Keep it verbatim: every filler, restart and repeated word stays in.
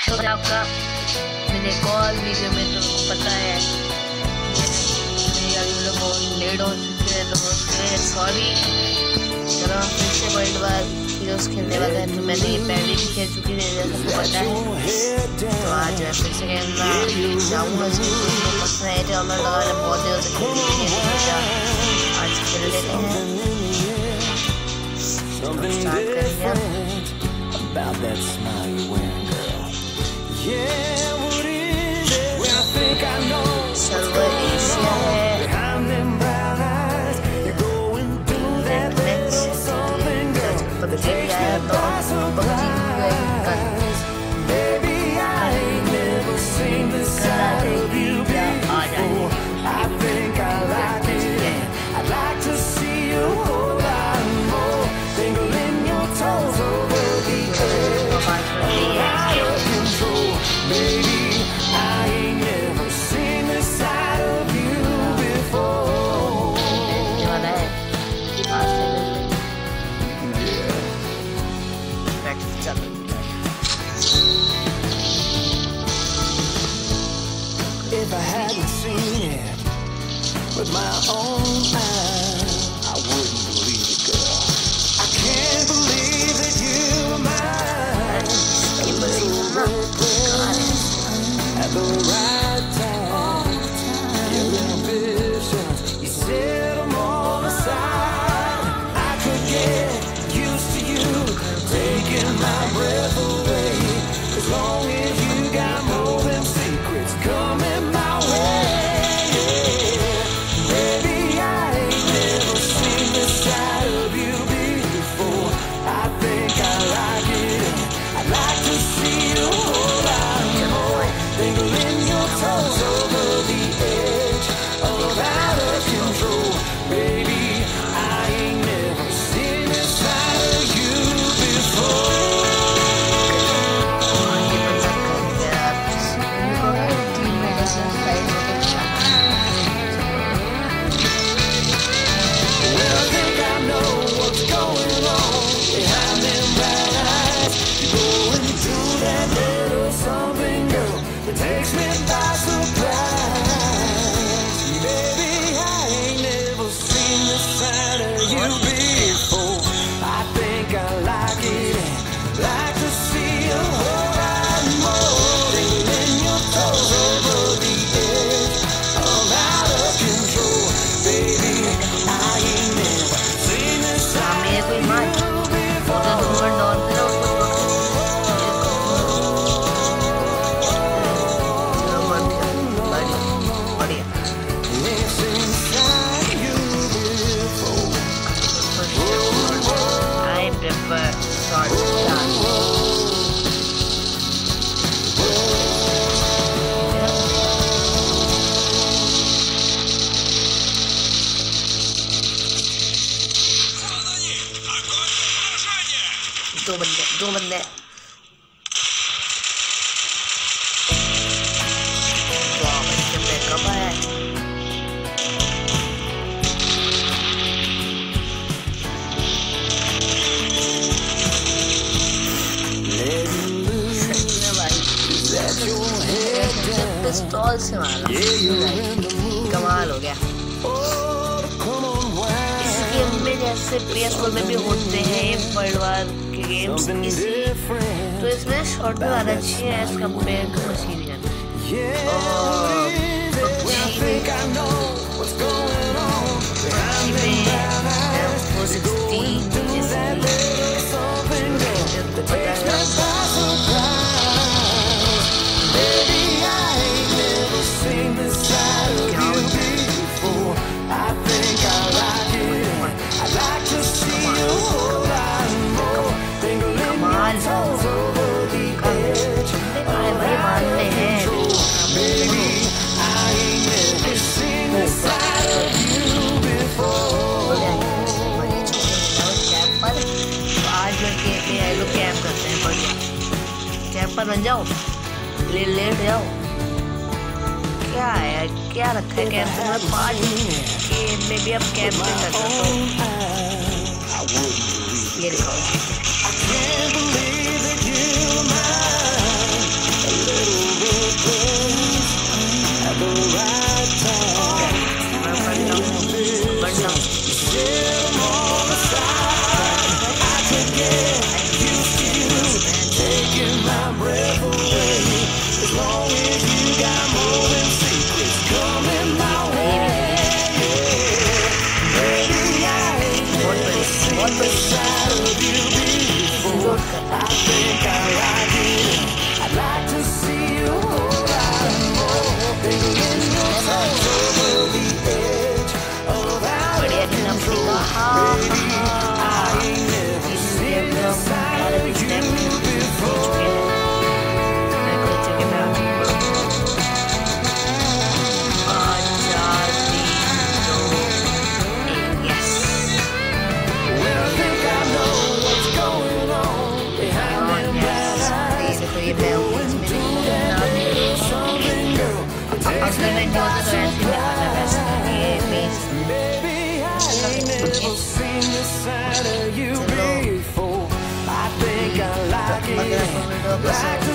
तो आपका मेरे एक और वीडियो में तुमको पता है मेरी वीडियो बहुत लेट हो चुकी है, तो उसके लिए सॉरी। चलो हम फिर से वर्ल्ड वार हीरोज खेलने वाले हैं। तो मैंने ये पहले भी खेल चुकी थी जैसा तो पता है। तो आज मैं फिर से खेलना जाऊँगा। पसंद है जो हमें लगा रहा बहुत देर से खेल सोचा आज खेल लेते हैं। स्टार्ट कर दिया। About that smile you're wearing, girl. Yeah, what is it? Well, I think I know. Server Asia है। Behind them brown eyes, you're going through that little something, girl. That takes me by surprise. Baby, I ain't never seen this side of you before. I think I like it. I'd like to see you a whole lot more. Dangling your toes over the edge, out of control. Baby, I ain't never seen this side of you before. If I hadn't seen it with my own eyes, I wouldn't believe it, girl. I can't believe that you were mine. A little reckless at the right time. Your ambitions, you set them all aside. I could get used to you taking my breath away, as long as you got more than secrets coming my way. Baby, I ain't never seen this side of you before. I think I like it. I'd like to see you a whole lot more. Dangling your toes over the edge of out of control. Baby, I ain't never seen this side of you before. Well, I think I know what's going on behind them brown eyes. You're going through that little something, girl, that takes me by surprise. Baby, I ain't never seen this side of you before. I think I like it. Like to see a whole lot more. Dangling your toes over the edge of out of control. Baby, I ain't never seen this side मेरे कोई of मार you before. तो number down पे रहो बढ़िया। It's inside you before. I prefer short dance. दो बंदे दो बंदे वाह इसके बैकअप है। Let me loose भाई that your head down. पिस्तौल से मारा। Yeah, you're in the mood. कमाल हो गया। Oh, come on, why? इस गेम में जैसे पी एस फोर में भी होते हैं वर्ल्ड वार के गेम्स Something इसी, different. तो इसमें शॉट भी ज़्यादा अच्छी है as compare to machine gun. Yeah, Oh, what is it? Well, I think I know what's going on behind them brown eyes. You're going through that little something, girl, that takes me by surprise. Baby, I ain't never seen this side of you before. I think I like it. I'd like to see you a whole lot more. Dangling your toes over the edge of out of control. Baby, I ain't never seen this side of you before. आज मैं लोग camp करते हैं बढ़िया। Camp पर बन जाओ, ले लेट जाओ। क्या है यार, क्या रखा है कैंप में? पाँच गेम में भी अब कैंप में कर सकते हो। ये देखो, I can't believe that you're mine. अगर नहीं होता तो ऐसे दिखाना वैसे ये प्लीज चलो अगर आपको वीडियो पसंद